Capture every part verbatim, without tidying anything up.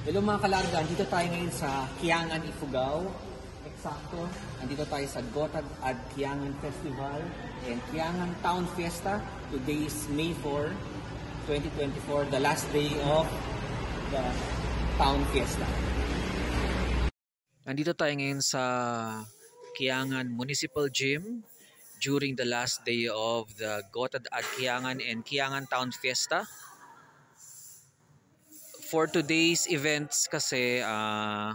Hello mga kalarga, dito tayo ngayon sa Kiangan, Ifugao. Eksakto, nandito tayo sa Gotad at Kiangan Festival and Kiangan Town Fiesta. Today is May fourth, twenty twenty-four, the last day of the Town Fiesta. Nandito tayo ngayon sa Kiangan Municipal Gym during the last day of the Gotad at Kiangan and Kiangan Town Fiesta. For today's events kasi, uh,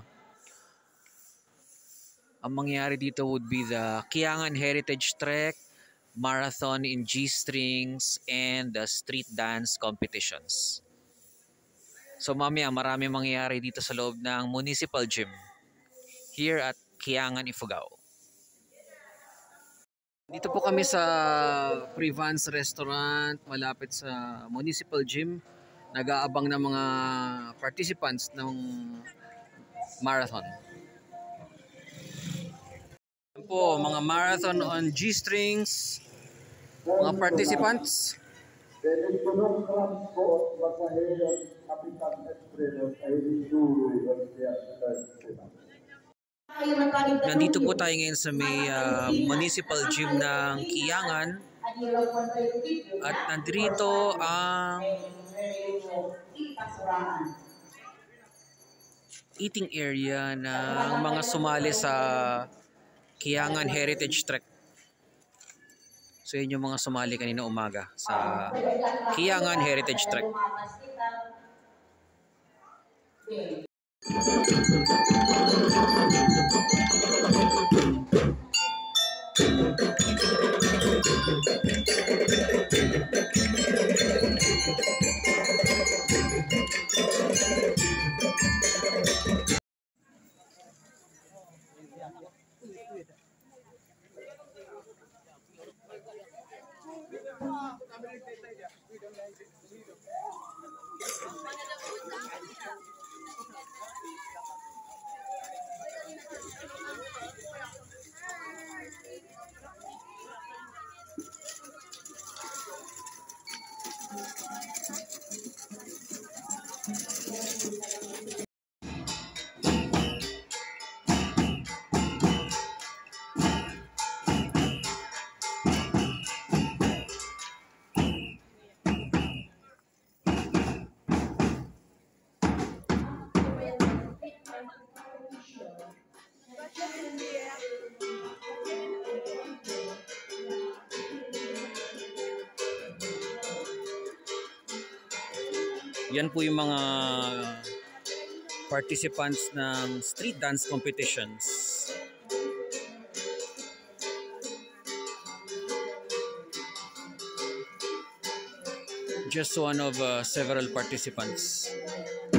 ang mangyayari dito would be the Kiangan Heritage Trek, Marathon in G-Strings, and the Street Dance Competitions. So mamaya marami mangyayari dito sa loob ng Municipal Gym here at Kiangan, Ifugao. Dito po kami sa Privance Restaurant malapit sa Municipal Gym. Nag-aabang ng mga participants ng marathon. Yan po, mga marathon on G-Strings, mga participants. Nandito po tayo ngayon sa may uh, Municipal Gym ng Kiangan. At nandito ang eating area ng mga sumali sa Kiangan Heritage Trek. So yun yung mga sumali kanina umaga sa Kiangan Heritage Trek. Yan po yung mga participants ng street dance competitions. Just one of uh, several participants.